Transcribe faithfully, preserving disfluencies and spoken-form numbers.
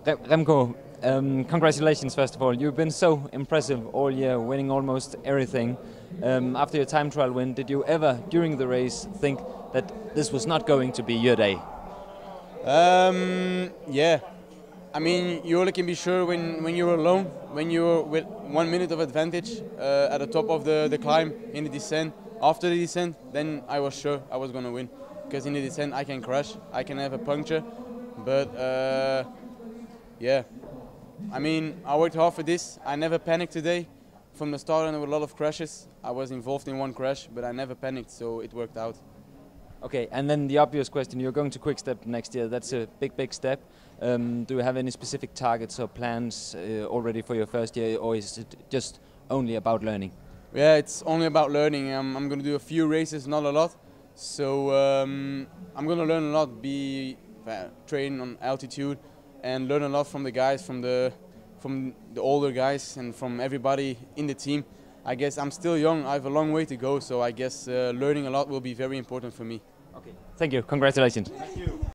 Re- Remco, um, congratulations first of all. You've been so impressive all year, winning almost everything. Um, after your time trial win, did you ever, during the race, think that this was not going to be your day? Um, yeah, I mean, you only can be sure when, when you're alone, when you're with one minute of advantage uh, at the top of the, the climb in the descent. After the descent, then I was sure I was going to win. Because in the descent I can crash, I can have a puncture. But uh, yeah, I mean, I worked hard for this. I never panicked today. From the start, there were a lot of crashes. I was involved in one crash, but I never panicked, so it worked out. Okay, and then the obvious question, you're going to Quick-Step next year. That's a big, big step. Um, do you have any specific targets or plans uh, already for your first year, or is it just only about learning? Yeah, it's only about learning. I'm, I'm going to do a few races, not a lot. So um, I'm going to learn a lot, be uh, train on altitude, and learn a lot from the guys, from the from the older guys, and from everybody in the team. I guess I'm still young. I have a long way to go, so I guess uh, learning a lot will be very important for me. Okay. Thank you. Congratulations. Thank you.